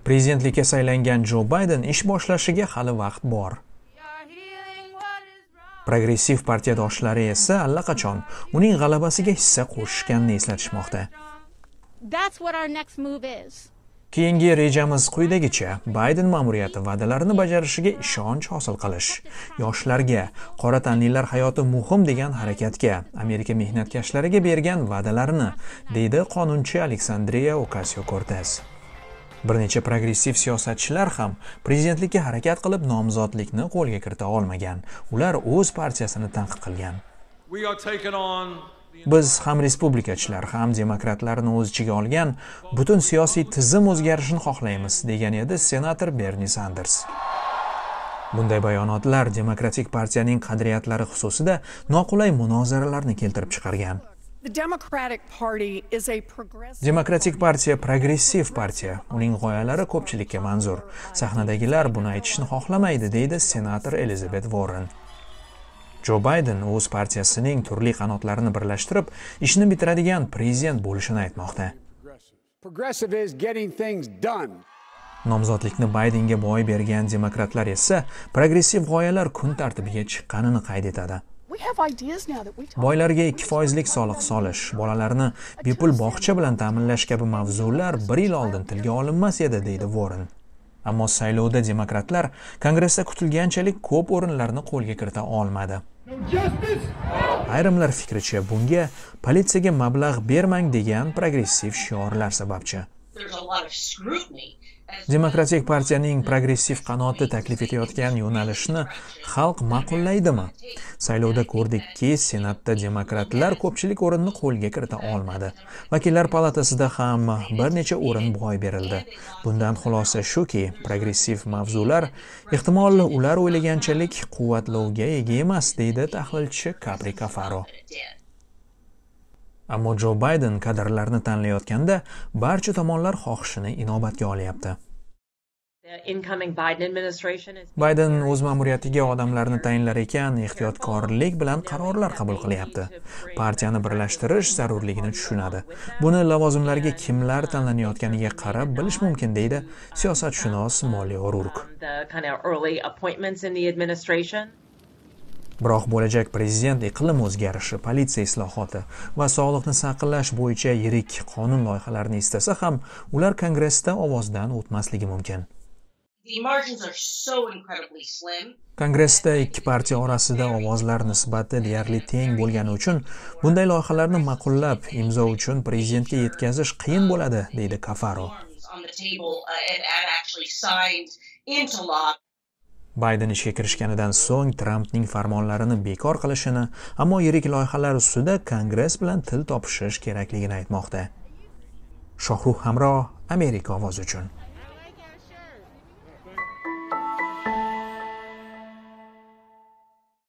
Prezidentlikka saylangan Jo Bayden ish boshlashiga hali vaqt bor. Progressiv partiyadoshlari esa allaqachon uning g'alabasiga hissa qo'shishganini eslatishmoqda. Keyingi rejamiz quyidagicha: Bayden ma'muriyati va'dalarini bajarishiga ishonch hosil qilish, yoshlarga, qora tanlilar hayoti muhim degan harakatga, Amerika mehnatkashlariga bergan va'dalarini, deydi qonunchi Alexandria Ocasio-Cortez. Bir necha progressiv siyosatchilar ham prezidentlikka harakat qilib nomzodlikni qo'lga kirita olmagan. Ular o'z partiyasini tanqid qilgan. Biz ham respublikachilar, ham demokratlarni o'z ichiga olgan butun siyosiy tizim o'zgarishini xohlaymiz, degan edi senator Bernie Sanders. Bunday bayonotlar Demokratik partiyaning qadriyatlari xususida noqulay munozaralarni keltirib chiqargan. Demokratik partiya progressiv partiya, uning g'oyalari ko'pchilikka manzur. Sahnadagilar buni aytishni xohlamaydi, deydi senator Elizabeth Warren. Jo Bayden o'z partiyasining turli qanotlarini birlashtirib, ishni bitiradigan prezident bo'lishini aytmoqda. Nomzodlikni Baydenga boy bergan demokratlar esa progressiv g'oyalar kun tartibiga chiqqanini qayd etadi. Boylarga 2% soliq solish, bolalarni bepul bog'cha bilan ta'minlash kabi mavzular 1 yil oldin tilga olinmas edi, deydi Warren. Ammo saylovda demokratlar Kongressda kutilganchalik ko'p o'rinlarni qo'lga kirita olmadi. Ayrimlar fikricha bunga politsiyaga mablag' bermang degan progressiv shiorlar sababchi. Demokratik partiyaning progressiv qanoti taklif etayotgan yo'nalishni xalq ma'qullaydimi? Saylovda ko'rdikki, senatda demokratlar ko'pchilik o'rinni qo'lga kirita olmadi. Vakillar palatasida ham bir necha o'rin boy berildi. Bundan xulosa shuki, progressiv mavzular ehtimol ular o'ylaganchalik quvvatlovga ega emas, deydi tahlilchi Capri Cafaro. Ammo Jo Bayden kadrlarni tanlayotganda barcha tomonlar xohishini inobatga olyapti. Bayden o'z ma'muriyatiga odamlarni tayinlar ekan, ehtiyotkorlik bilan qarorlar qabul qilyapti. Partiyani birlashtirish zarurligini tushunadi. Buni lavozimlarga kimlar tanlanayotganiga qarab bilish mumkin, deydi siyosatshunos Molly O'Rourke. Biroq bo'lajak prezident iqlim o'zgarishi, politsiya islohoti va sog'liqni saqlash bo'yicha yirik qonun loyihalarini istasa ham, ular Kongressda ovozdan o'tmasligi mumkin. Kongressda ikki partiya orasida ovozlar nisbati deyarli teng bo'lgani uchun bunday loyihalarni ma'qullab, imzo uchun prezidentga yetkazish qiyin bo'ladi, deydi Cafaro. Bayden ishga kirishganidan so'ng Trampning farmonlarini bekor qilishini, ammo yirik loyihalar ustida Kongress bilan til topishish kerakligini aytmoqda. Shohruh Hamro, Amerika ovozi uchun.